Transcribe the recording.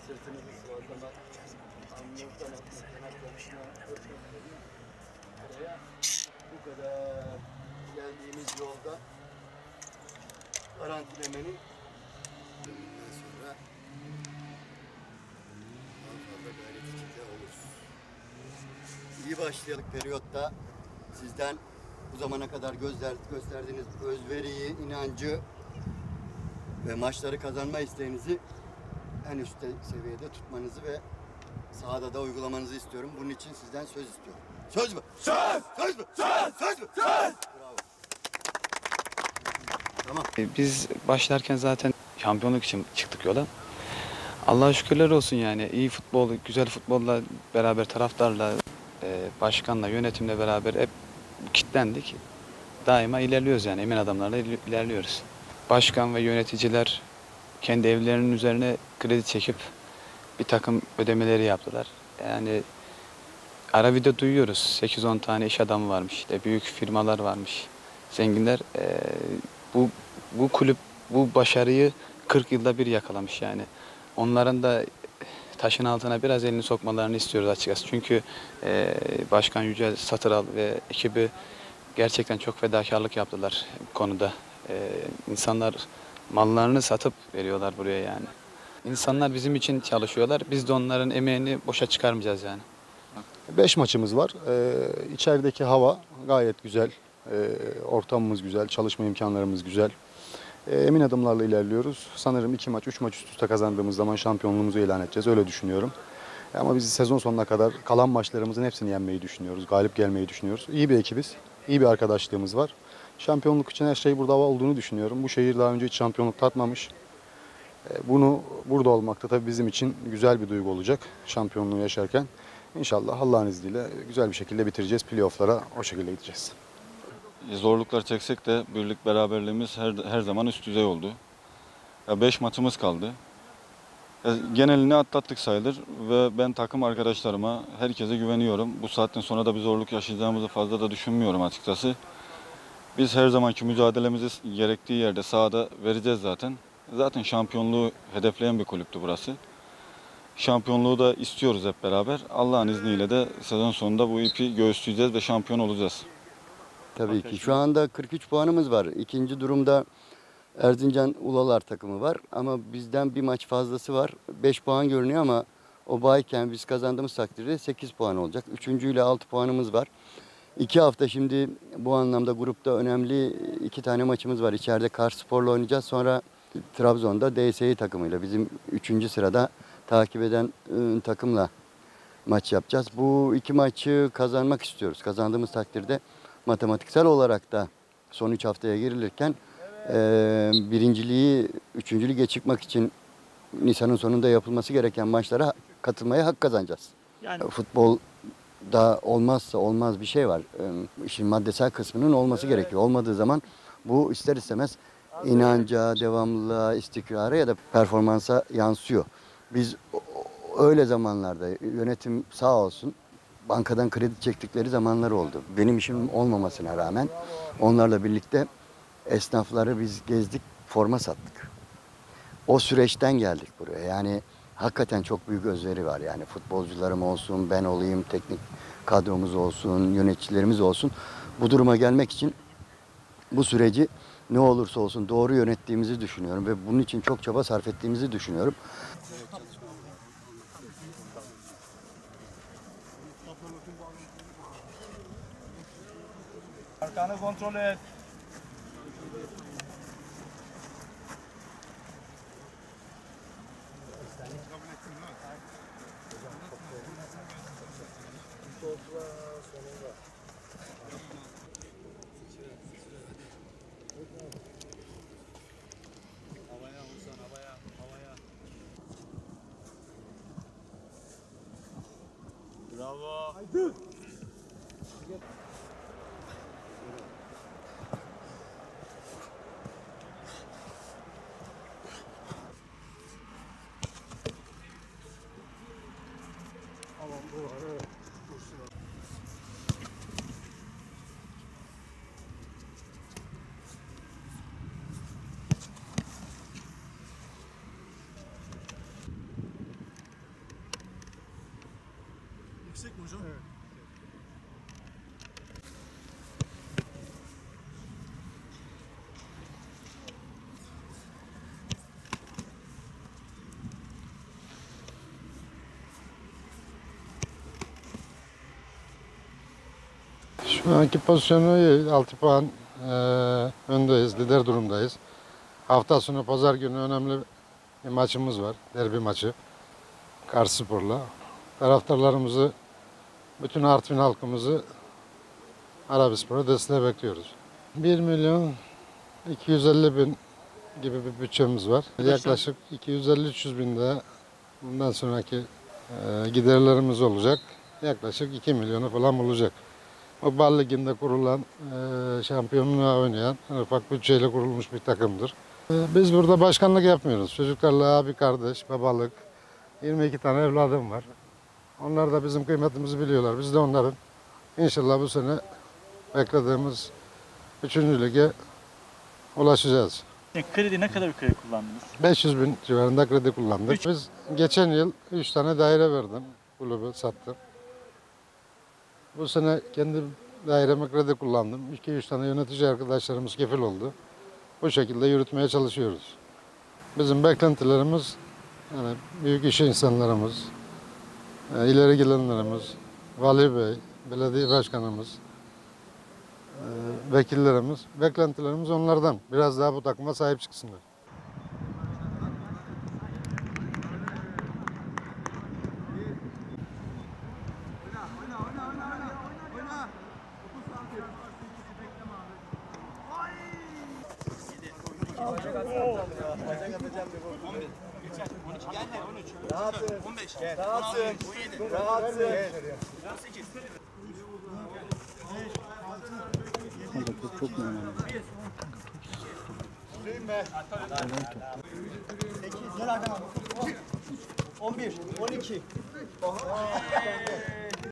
sırtınızı sıvazlamak, alnınızdan atmak, kanatlarına buraya bu kadar geldiğimiz yolda karantilemenin bundan sonra daha fazla gayret içinde oluruz. İyi başlayalık periyotta sizden bu zamana kadar gösterdiğiniz özveriyi, inancı ve maçları kazanma isteğinizi en üst seviyede tutmanızı ve sahada da uygulamanızı istiyorum. Bunun için sizden söz istiyorum. Söz mü? Söz! Söz mü? Söz! Söz mü? Söz! Bravo. Tamam. Biz başlarken zaten şampiyonluk için çıktık yola. Allah'a şükürler olsun yani. İyi futbol, güzel futbolla beraber taraftarla, başkanla, yönetimle beraber hep kitlendik. Daima ilerliyoruz yani. Emin adamlarla ilerliyoruz. Başkan ve yöneticiler kendi evlerinin üzerine kredi çekip bir takım ödemeleri yaptılar. Yani ara video duyuyoruz. 8-10 tane iş adamı varmış. İşte büyük firmalar varmış. Zenginler bu kulüp bu başarıyı 40 yılda bir yakalamış yani. Onların da taşın altına biraz elini sokmalarını istiyoruz açıkçası. Çünkü Başkan Yücel Satıral ve ekibi gerçekten çok fedakarlık yaptılar bu konuda. İnsanlar mallarını satıp veriyorlar buraya yani. İnsanlar bizim için çalışıyorlar. Biz de onların emeğini boşa çıkarmayacağız yani. 5 maçımız var. İçerideki hava gayet güzel. Ortamımız güzel, çalışma imkanlarımız güzel. Emin adımlarla ilerliyoruz. Sanırım 2 maç, 3 maç üst üste kazandığımız zaman şampiyonluğumuzu ilan edeceğiz. Öyle düşünüyorum. Ama biz sezon sonuna kadar kalan maçlarımızın hepsini yenmeyi düşünüyoruz. Galip gelmeyi düşünüyoruz. İyi bir ekibiz. İyi bir arkadaşlığımız var. Şampiyonluk için her şey burada olduğunu düşünüyorum. Bu şehir daha önce hiç şampiyonluk tatmamış. Bunu burada olmak da tabii bizim için güzel bir duygu olacak şampiyonluğu yaşarken. İnşallah Allah'ın izniyle güzel bir şekilde bitireceğiz. Playoff'lara o şekilde gideceğiz. Zorluklar çeksek de birlik beraberliğimiz her zaman üst düzey oldu. 5 maçımız kaldı. Genelini atlattık sayılır ve ben takım arkadaşlarıma, herkese güveniyorum. Bu saatten sonra da bir zorluk yaşayacağımızı fazla da düşünmüyorum açıkçası. Biz her zamanki mücadelemizi gerektiği yerde sahada vereceğiz zaten. Zaten şampiyonluğu hedefleyen bir kulüptü burası. Şampiyonluğu da istiyoruz hep beraber. Allah'ın izniyle de sezon sonunda bu ipi göğüsleyeceğiz ve şampiyon olacağız. Tabii ki. Şu anda 43 puanımız var. İkinci durumda Erzincan Ulalar takımı var. Ama bizden bir maç fazlası var. 5 puan görünüyor ama o bayken biz kazandığımız takdirde 8 puan olacak. Üçüncüyle 6 puanımız var. 2 hafta şimdi bu anlamda grupta önemli 2 tane maçımız var. İçeride Karsspor'la oynayacağız. Sonra Trabzon'da DSİ takımıyla bizim 3. sırada takip eden takımla maç yapacağız. Bu 2 maçı kazanmak istiyoruz. Kazandığımız takdirde matematiksel olarak da son 3 haftaya girilirken birinciliği 3. lige çıkmak için Nisan'ın sonunda yapılması gereken maçlara katılmaya hak kazanacağız. Yani futbolda olmazsa olmaz bir şey var. İşin maddesel kısmının olması gerekiyor. Olmadığı zaman bu ister istemez inanca, devamlılığa, istikrara ya da performansa yansıyor. Biz öyle zamanlarda yönetim sağ olsun bankadan kredi çektikleri zamanlar oldu. Benim işim olmamasına rağmen onlarla birlikte esnafları biz gezdik, forma sattık. O süreçten geldik buraya. Yani hakikaten çok büyük özveri var. Yani futbolcularım olsun, ben olayım, teknik kadromuz olsun, yöneticilerimiz olsun. Bu duruma gelmek için bu süreci ne olursa olsun doğru yönettiğimizi düşünüyorum ve bunun için çok çaba sarf ettiğimizi düşünüyorum. Arkanı kontrol et. Havaya vursan, havaya, havaya. Bravo. Haydi. Tamam, bu var, evet. yüksek mi hocam? Evet. Şu anki pozisyonu iyi. 6 puan öndeyiz, lider durumdayız. Hafta sonu pazar günü önemli bir maçımız var. Derbi maçı. Karsspor'la. Taraftarlarımızı, bütün Artvin halkımızı Arabispor'a desteğe bekliyoruz. 1 milyon 250 bin gibi bir bütçemiz var. Yaklaşık 250-300 bin de bundan sonraki giderlerimiz olacak. Yaklaşık 2 milyonu falan bulacak. O Bal Ligi'nde kurulan, şampiyonluğa oynayan ufak bütçeyle kurulmuş bir takımdır. Biz burada başkanlık yapmıyoruz. Çocuklarla abi kardeş, babalık, 22 tane evladım var. Onlar da bizim kıymetimizi biliyorlar. Biz de onların inşallah bu sene beklediğimiz 3. lige ulaşacağız. Kredi ne kadar bir kredi kullandınız? 500 bin civarında kredi kullandık. Biz geçen yıl 3 tane daire verdim. Kulübü sattım. Bu sene kendi daireme kredi kullandım. 2-3 tane yönetici arkadaşlarımız kefil oldu. Bu şekilde yürütmeye çalışıyoruz. Bizim beklentilerimiz yani büyük iş insanlarımız, ileri gelenlerimiz, vali bey, belediye başkanımız, vekillerimiz, beklentilerimiz onlardan. Biraz daha bu takıma sahip çıksınlar. Çok normal. 11, 12.